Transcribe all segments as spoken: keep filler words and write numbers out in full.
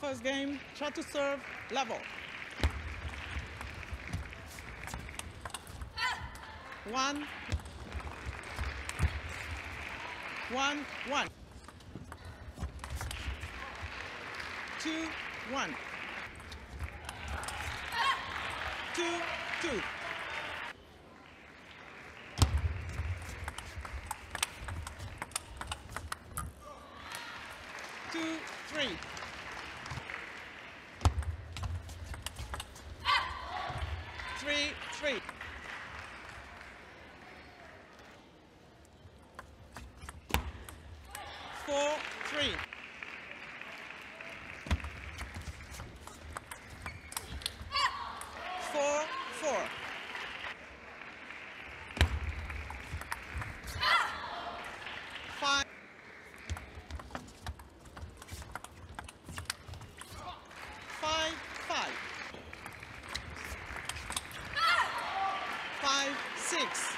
first game, try to serve level. One. One, one. Two, one. Two, two. Two, three. Three, three. Four, three. Four, four. Five. Five, five. Five, six.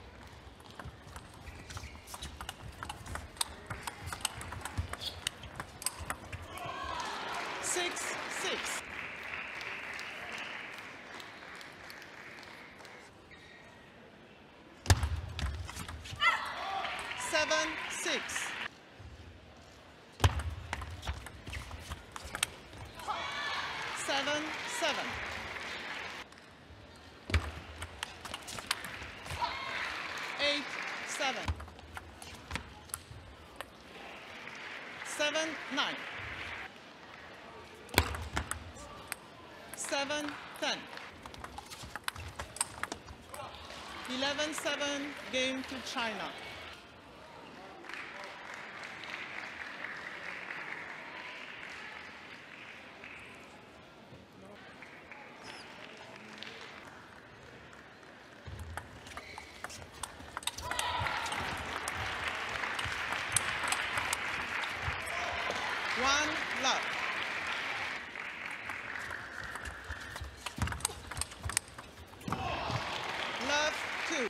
Six, six. Seven, six. Seven, seven. Eight, seven. Seven, nine. Seven, ten. Eleven, seven, game to China. One, love. Love, two.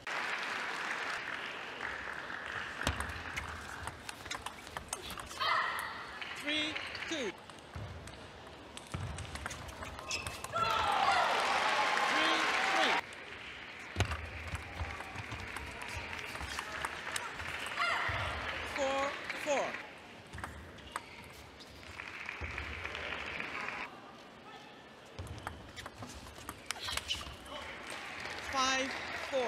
Three, two. Three, three. Four, four. Five, four.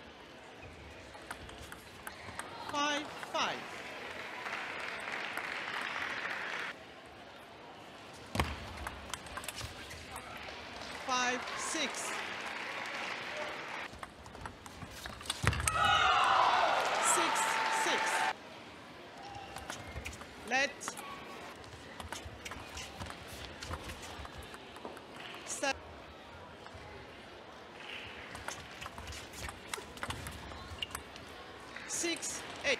Five, five. Five, six. Six, six. Let. Seven. Six, eight.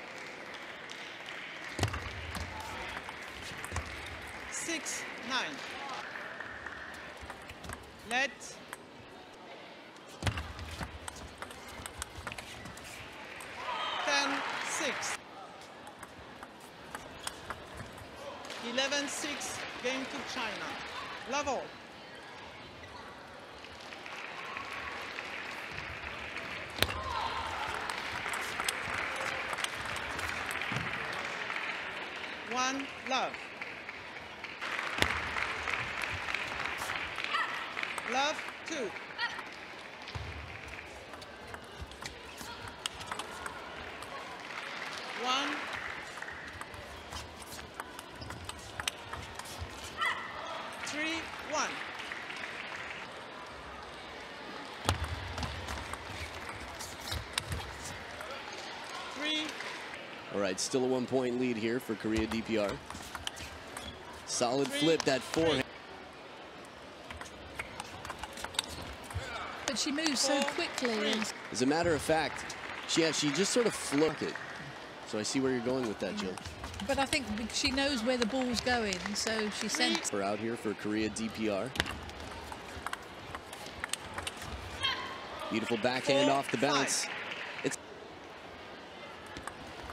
Six, nine. Let. Ten, six. Eleven, six, game to China. Level. One, love. Love, two. One. Three, one. Three. All right, still a one-point lead here for Korea D P R. Solid Three, flip, that forehand. But she moves so quickly. And As a matter of fact, she, yeah, she just sort of flipped it. So I see where you're going with that, Jill. But I think she knows where the ball's going, so she sent. We're out here for Korea D P R. Beautiful backhand Four, off the bounce. five. It's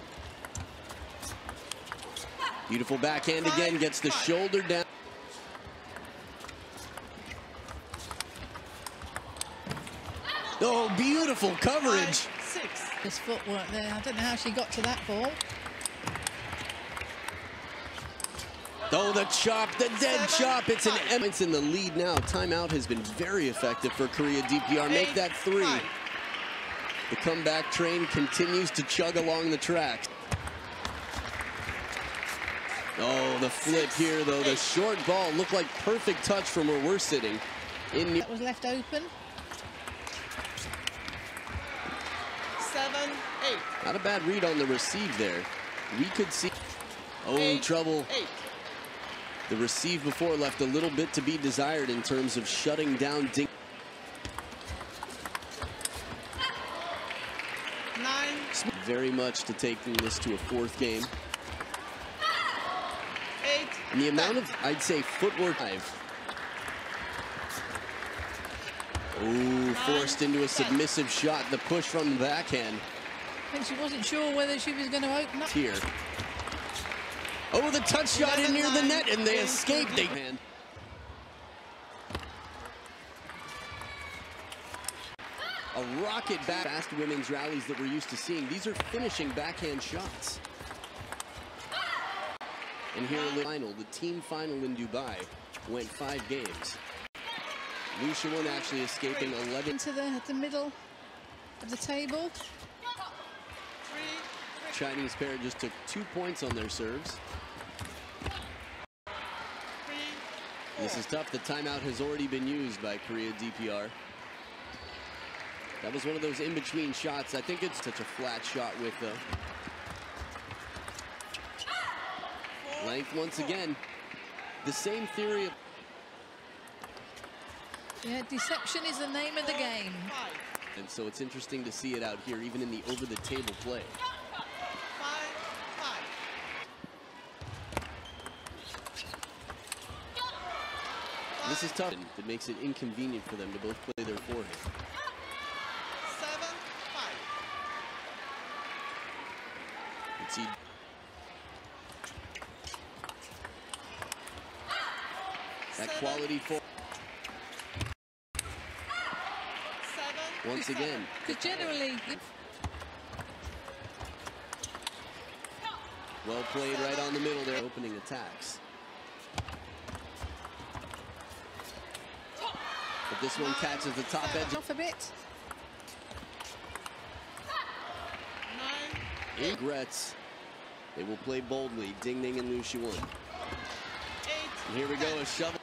beautiful backhand Five, again, gets the five. shoulder down. Oh, beautiful coverage. Five, six. His footwork there. I don't know how she got to that ball. Oh, the chop, the dead Seven, chop. It's an five. Emmons in the lead now. Timeout has been very effective for Korea D P R. Make Eight, that three. five. The comeback train continues to chug along the tracks. Oh, the flip here, though. The short ball looked like perfect touch from where we're sitting. In That was left open. Seven, eight. Not a bad read on the receive there. We could see. Oh, Eight, trouble. Eight. The receive before left a little bit to be desired in terms of shutting down Ding. Nine. Very much to taking this to a fourth game. Eight. And the amount of, I'd say, footwork. Oh, forced into a submissive shot. The push from the backhand. I think she wasn't sure whether she was going to open up. Here. Oh, the touch shot in near the net, and they escaped. They hand. A rocket back. Fast women's rallies that we're used to seeing. These are finishing backhand shots. And here in the final, the team final in Dubai, went five games. Liu Shiwen actually escaping eleven. Into the, the middle of the table. Three. Chinese pair just took two points on their serves. Three. This is tough. The timeout has already been used by Korea D P R. That was one of those in-between shots. I think it's such a flat shot with the length once again. The same theory of Yeah, deception is the name of the game. Five. and so it's interesting to see it out here, even in the over-the-table play. Five. Five. This is tough. It makes it inconvenient for them to both play their forehand. Seven. Five. Let's see. That Seven. quality for Seven. once again. Because generally, Well played right on the middle there. Opening attacks. But this one catches the top edge. off a bit. Nine. Regrets. They will play boldly. Ding Ding and Liu Shiwen. Eight. And here we go, a shovel.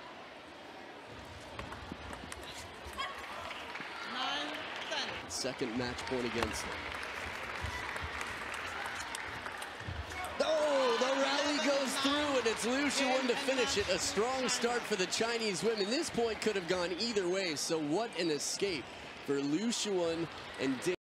Nine. Ten. Second match point against them. Oh, the rally goes through, and it's Liu Shiwen to finish it. A strong start for the Chinese women. This point could have gone either way, so what an escape for Liu Shiwen and Ding.